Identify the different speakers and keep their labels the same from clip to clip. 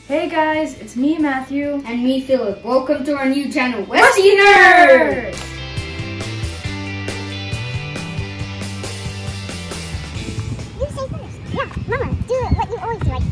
Speaker 1: Hey guys, it's me, Matthew.
Speaker 2: And me, Philip. Welcome to our new channel, Westie Nerds!
Speaker 3: You say first. Yeah, Mama, do what you always do, like,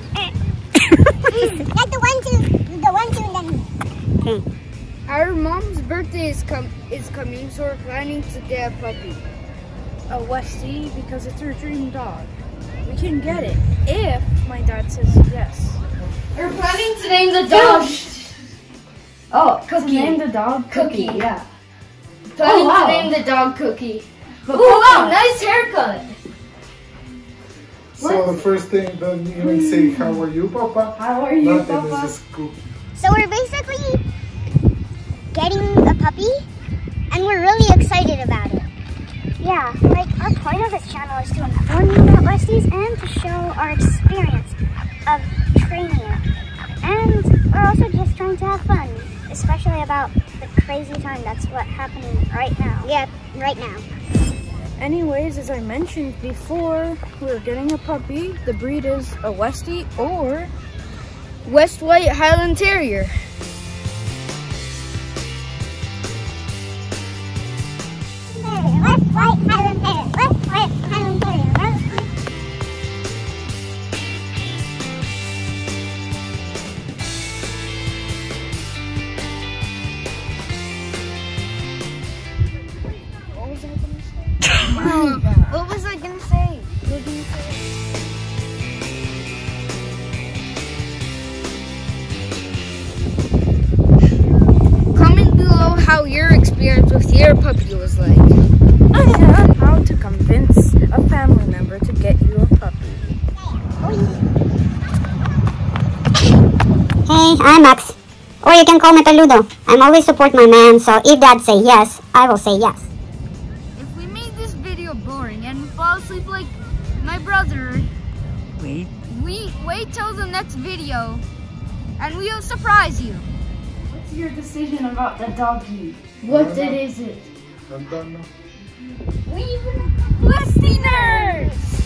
Speaker 3: like the 1, 2, and then.
Speaker 4: Okay. Our mom's birthday is coming, so we're planning to get a puppy.
Speaker 1: A Westie, because it's her dream dog. We can get it if my dad says yes.
Speaker 2: We're planning to name the dog. Oh, Cookie.
Speaker 1: Name the dog
Speaker 2: Cookie.
Speaker 1: Yeah.
Speaker 2: Planning
Speaker 1: wow.
Speaker 2: to name the dog Cookie.
Speaker 1: But
Speaker 2: Ooh, wow, nice haircut.
Speaker 5: So the first thing, don't even say, how are you, Papa?
Speaker 1: How are you,
Speaker 5: Nothing,
Speaker 1: Papa?
Speaker 5: it's just Cookie.
Speaker 3: So we're basically getting a puppy, and we're really excited about it. Yeah, like our point of this channel is to inform you about Westies and to show our experience of training it. And we're also just trying to have fun, especially about the crazy time that's what's happening right now. Yeah, right now.
Speaker 1: Anyways, as I mentioned before, we're getting a puppy. The breed is a Westie or
Speaker 4: West White Highland Terrier.
Speaker 3: West White Highland Terrier. West White Highland Terrier.
Speaker 4: What was I gonna say? What did you say? Comment below how your experience with your puppy was like.
Speaker 1: and how to convince a family member to get you a puppy.
Speaker 6: Hey, I'm Max. Or you can call me Peludo. I'm always support my man, so if dad say yes, I will say yes.
Speaker 4: If we made this video boring and fall asleep like my brother, we wait till the next video and we'll surprise you.
Speaker 1: What's your decision about the doggy?
Speaker 2: What is it?
Speaker 5: I'm done now.
Speaker 4: Westie Nerds!